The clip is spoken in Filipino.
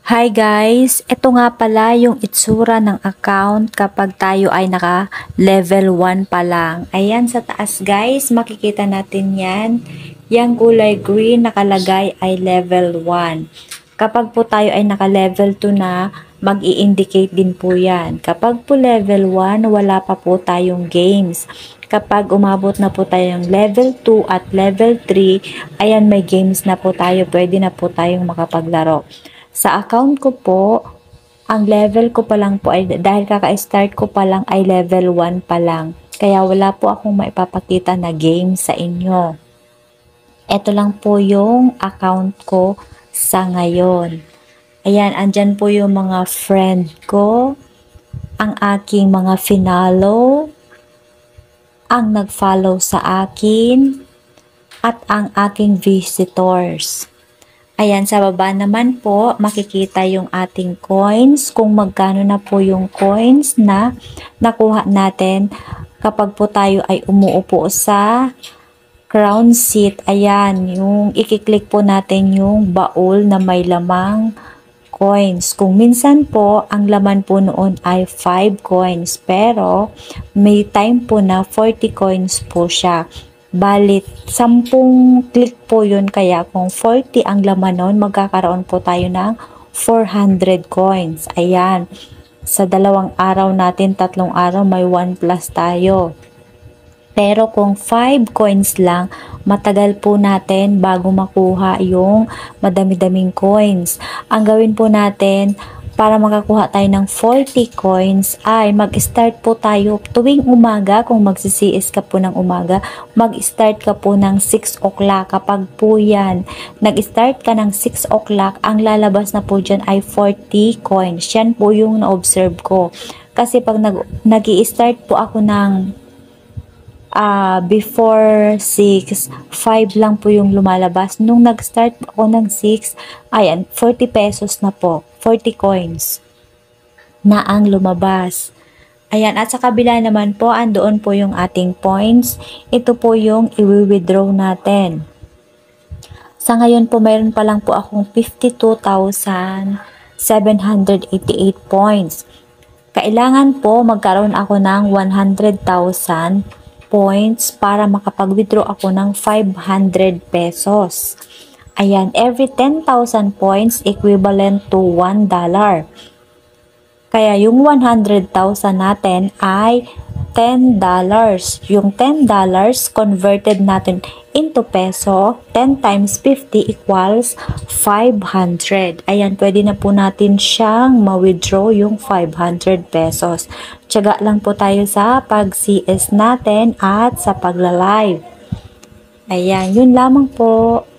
Hi guys! Ito nga pala yung itsura ng account kapag tayo ay naka level 1 pa lang. Ayan sa taas guys, makikita natin yan. Yang kulay green nakalagay ay level 1. Kapag po tayo ay naka level 2 na, mag-i-indicate din po yan. Kapag po level 1, wala pa po tayong games. Kapag umabot na po tayong level 2 at level 3, ayan may games na po tayo. Pwede na po tayong makapaglaro. Sa account ko po, ang level ko pa lang po ay, dahil kaka-start ko pa lang ay level 1 pa lang. Kaya wala po akong maipapakita na game sa inyo. Ito lang po yung account ko sa ngayon. Ayan, andyan po yung mga friend ko, ang aking mga finalo, ang nag-follow sa akin, at ang aking visitors. Ayan, sa baba naman po, makikita yung ating coins, kung magkano na po yung coins na nakuha natin kapag po tayo ay umuupo sa crown seat. Ayan, yung ikiklik po natin yung baul na may lamang coins. Kung minsan po, ang laman po noon ay 5 coins, pero may time po na 40 coins po siya. Balit, 10 click po yun, kaya kung 40 ang laman nun, magkakaroon po tayo ng 400 coins. Ayan, sa 2 araw natin, 3 araw, may 1 plus tayo. Pero kung 5 coins lang, matagal po natin bago makuha yung madami-daming coins. Ang gawin po natin, para makakuha tayo ng 40 coins ay mag-start po tayo tuwing umaga. Kung magsi-CS ka po ng umaga, mag-start ka po ng 6 o'clock. Kapag po yan, nag-start ka ng 6 o'clock, ang lalabas na po dyan ay 40 coins. Yan po yung na-observe ko. Kasi pag nag-i-start po ako ng before 6, 5 lang po yung lumalabas. Nung nag-start ako ng 6, ayan, 40 pesos na po. 40 coins na ang lumabas. Ayan, at sa kabila naman po, andoon po yung ating points. Ito po yung i-withdraw natin. Sa ngayon po, mayroon pa lang po akong 52,788 points. Kailangan po magkaroon ako ng 100,000 points para makapag-withdraw ako ng 500 pesos. Ayan, every 10,000 points equivalent to $1. Kaya yung 100,000 natin ay $10. Yung $10 converted natin into peso, 10 times 50 equals 500. Ayan, pwede na po natin siyang ma-withdraw yung 500 pesos. Tiyaga lang po tayo sa pag-CS natin at sa pagla-live. Ayan, yun lamang po.